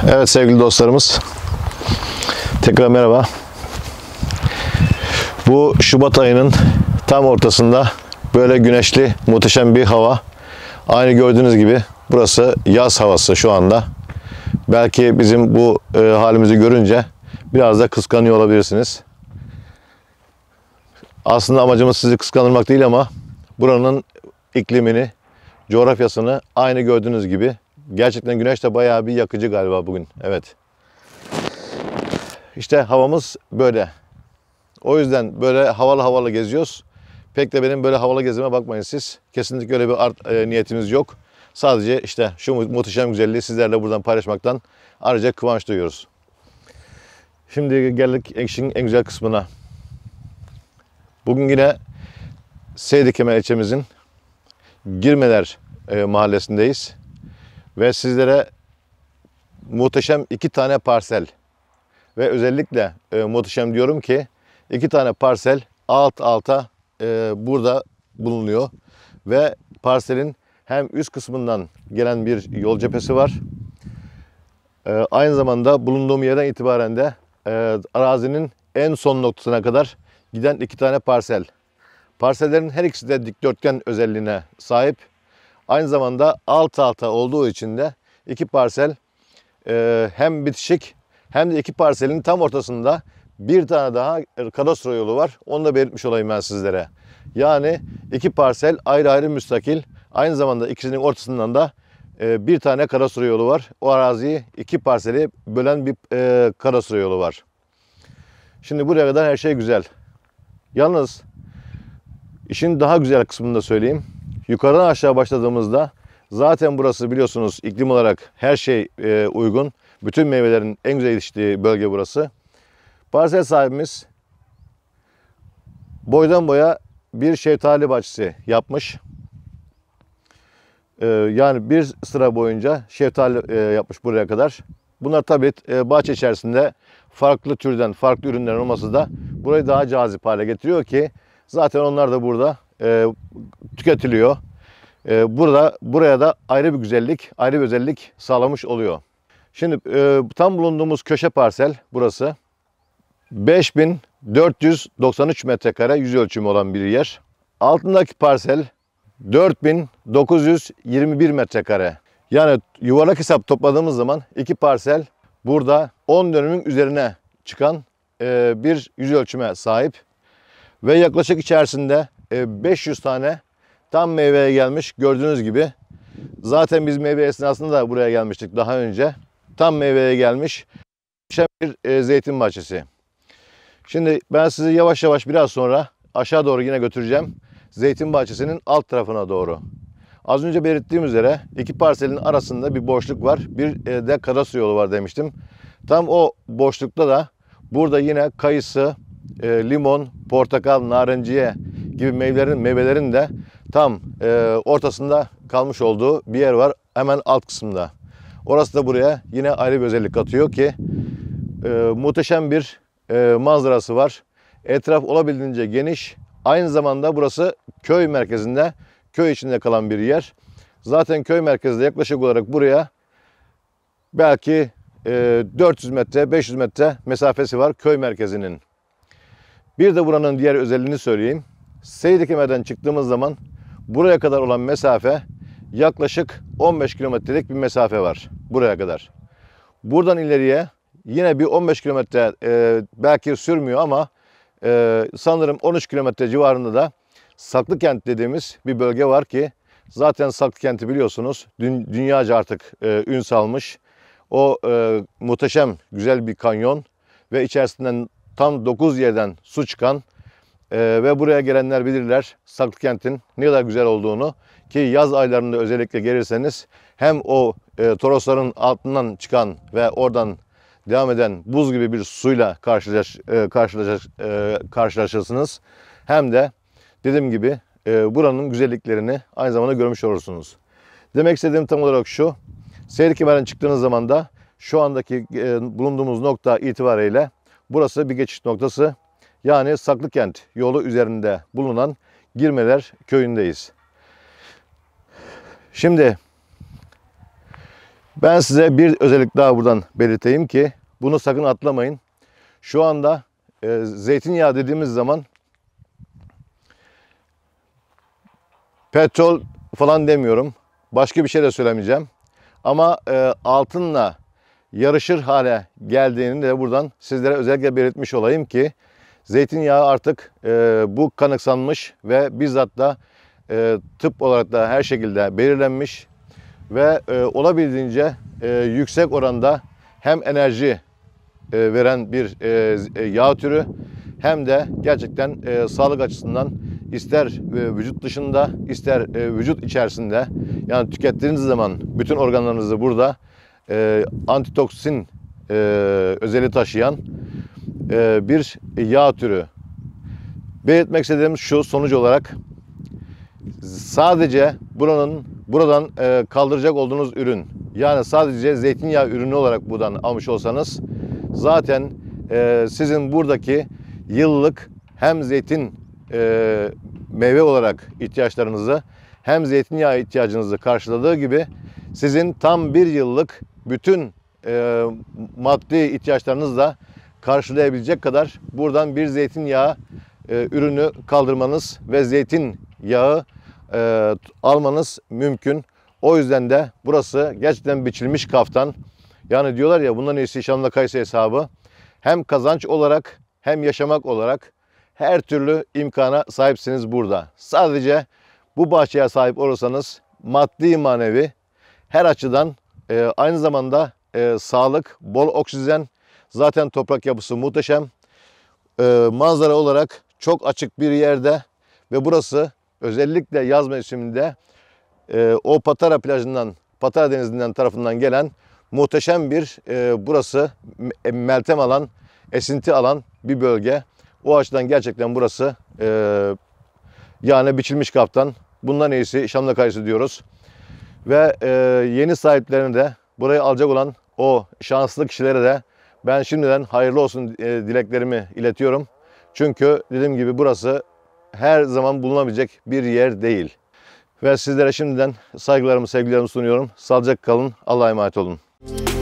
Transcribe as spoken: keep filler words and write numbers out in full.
Evet sevgili dostlarımız, tekrar merhaba. Bu Şubat ayının tam ortasında böyle güneşli muhteşem bir hava. Aynı gördüğünüz gibi burası yaz havası şu anda. Belki bizim bu e, halimizi görünce biraz da kıskanıyor olabilirsiniz. Aslında amacımız sizi kıskandırmak değil ama buranın iklimini, coğrafyasını aynı gördüğünüz gibi. Gerçekten güneş de bayağı bir yakıcı galiba bugün. Evet. İşte havamız böyle. O yüzden böyle havalı havalı geziyoruz. Pek de benim böyle havalı gezime bakmayın siz. Kesinlikle öyle bir art, e, niyetimiz yok. Sadece işte şu muhteşem güzelliği sizlerle buradan paylaşmaktan ayrıca kıvanç duyuyoruz. Şimdi geldik işin en güzel kısmına. Bugün yine Seydikemer ilçemizin Girmeler e, mahallesindeyiz. Ve sizlere muhteşem iki tane parsel ve özellikle e, muhteşem diyorum ki iki tane parsel alt alta e, burada bulunuyor. Ve parselin hem üst kısmından gelen bir yol cephesi var. E, aynı zamanda bulunduğum yerden itibaren de e, arazinin en son noktasına kadar giden iki tane parsel. Parsellerin her ikisi de dikdörtgen özelliğine sahip. Aynı zamanda alt alta olduğu için de iki parsel e, hem bitişik hem de iki parselin tam ortasında bir tane daha kadastro yolu var. Onu da belirtmiş olayım ben sizlere. Yani iki parsel ayrı ayrı müstakil. Aynı zamanda ikisinin ortasından da e, bir tane kadastro yolu var. O araziyi iki parseli bölen bir e, kadastro yolu var. Şimdi buraya kadar her şey güzel. Yalnız işin daha güzel kısmını da söyleyeyim. Yukarıdan aşağı başladığımızda zaten burası biliyorsunuz iklim olarak her şey e, uygun. Bütün meyvelerin en güzel yetiştiği bölge burası. Parsel sahibimiz boydan boya bir şeftali bahçesi yapmış. E, yani bir sıra boyunca şeftali e, yapmış buraya kadar. Bunlar tabii e, bahçe içerisinde farklı türden, farklı ürünlerin olması da burayı daha cazip hale getiriyor ki zaten onlar da burada e, tüketiliyor. E, burada buraya da ayrı bir güzellik, ayrı bir özellik sağlamış oluyor. Şimdi e, tam bulunduğumuz köşe parsel burası. beş bin dört yüz doksan üç metrekare yüz ölçümü olan bir yer. Altındaki parsel dört bin dokuz yüz yirmi bir metrekare. Yani yuvarlak hesap topladığımız zaman iki parsel burada on dönümün üzerine çıkan e, bir yüz ölçüme sahip. Ve yaklaşık içerisinde e, beş yüz tane tam meyveye gelmiş gördüğünüz gibi. Zaten biz meyve esnasında da buraya gelmiştik daha önce. Tam meyveye gelmiş bir e, zeytin bahçesi. Şimdi ben sizi yavaş yavaş biraz sonra aşağı doğru yine götüreceğim. Zeytin bahçesinin alt tarafına doğru. Az önce belirttiğim üzere iki parselin arasında bir boşluk var. Bir e, de kadastro yolu var demiştim. Tam o boşlukta da burada yine kayısı, e, limon, portakal, narenciye gibi meyvelerin, meyvelerin de tam e, ortasında kalmış olduğu bir yer var. Hemen alt kısımda. Orası da buraya yine ayrı bir özellik katıyor ki e, muhteşem bir e, manzarası var. Etraf olabildiğince geniş. Aynı zamanda burası köy merkezinde, köy içinde kalan bir yer. Zaten köy merkezinde yaklaşık olarak buraya belki e, dört yüz metre, beş yüz metre mesafesi var köy merkezinin. Bir de buranın diğer özelliğini söyleyeyim. Seydikemer'den çıktığımız zaman buraya kadar olan mesafe yaklaşık on beş kilometrelik bir mesafe var buraya kadar. Buradan ileriye yine bir on beş kilometre e, belki sürmüyor ama e, sanırım on üç kilometre civarında da Saklıkent dediğimiz bir bölge var ki zaten Saklıkent'i biliyorsunuz dün, dünyaca artık e, ün salmış. O e, muhteşem güzel bir kanyon ve içerisinden tam dokuz yerden su çıkan e, ve buraya gelenler bilirler Saklıkent'in ne kadar güzel olduğunu ki yaz aylarında özellikle gelirseniz hem o e, Torosların altından çıkan ve oradan devam eden buz gibi bir suyla karşılaş, e, karşılaş, e, karşılaşırsınız hem de dediğim gibi e, buranın güzelliklerini aynı zamanda görmüş olursunuz. Demek istediğim tam olarak şu. Seydikemer'den çıktığınız zaman da şu andaki e, bulunduğumuz nokta itibariyle burası bir geçiş noktası. Yani Saklıkent yolu üzerinde bulunan Girmeler köyündeyiz. Şimdi Ben size bir özellik daha buradan belirteyim ki bunu sakın atlamayın. Şu anda e, zeytinyağı dediğimiz zaman petrol falan demiyorum. Başka bir şey de söylemeyeceğim. Ama e, altınla yarışır hale geldiğini de buradan sizlere özellikle belirtmiş olayım ki zeytinyağı artık e, bu kanıksanmış ve bizzat da e, tıp olarak da her şekilde belirlenmiş ve e, olabildiğince e, yüksek oranda hem enerji e, veren bir e, yağ türü hem de gerçekten e, sağlık açısından ister e, vücut dışında ister e, vücut içerisinde, yani tükettiğiniz zaman bütün organlarınızı burada e, antitoksin e, özelliği taşıyan e, bir yağ türü. Belirtmek istediğim şu sonuç olarak, sadece buranın buradan e, kaldıracak olduğunuz ürün, yani sadece zeytinyağı ürünü olarak buradan almış olsanız zaten e, sizin buradaki yıllık hem zeytin e, meyve olarak ihtiyaçlarınızı hem zeytinyağı ihtiyacınızı karşıladığı gibi sizin tam bir yıllık bütün e, maddi ihtiyaçlarınızı da karşılayabilecek kadar buradan bir zeytinyağı e, ürünü kaldırmanız ve zeytinyağı e, almanız mümkün. O yüzden de burası gerçekten biçilmiş kaftan. Yani diyorlar ya, bundan iyisi Şam'la Kayısı hesabı. Hem kazanç olarak hem yaşamak olarak her türlü imkana sahipsiniz burada. Sadece bu bahçeye sahip olursanız maddi manevi her açıdan e, aynı zamanda e, sağlık, bol oksijen, zaten toprak yapısı muhteşem. E, manzara olarak çok açık bir yerde ve burası özellikle yaz mevsiminde e, o Patara plajından, Patara denizinden tarafından gelen muhteşem bir e, burası meltem alan, esinti alan bir bölge. O açıdan gerçekten burası e, yani biçilmiş kaftan. Bundan iyisi Şam'la Kayısı diyoruz. Ve e, yeni sahiplerine de burayı alacak olan o şanslı kişilere de ben şimdiden hayırlı olsun e, dileklerimi iletiyorum. Çünkü dediğim gibi burası her zaman bulunabilecek bir yer değil. Ve sizlere şimdiden saygılarımı, sevgilerimi sunuyorum. Sağlıcakla kalın. Allah'a emanet olun.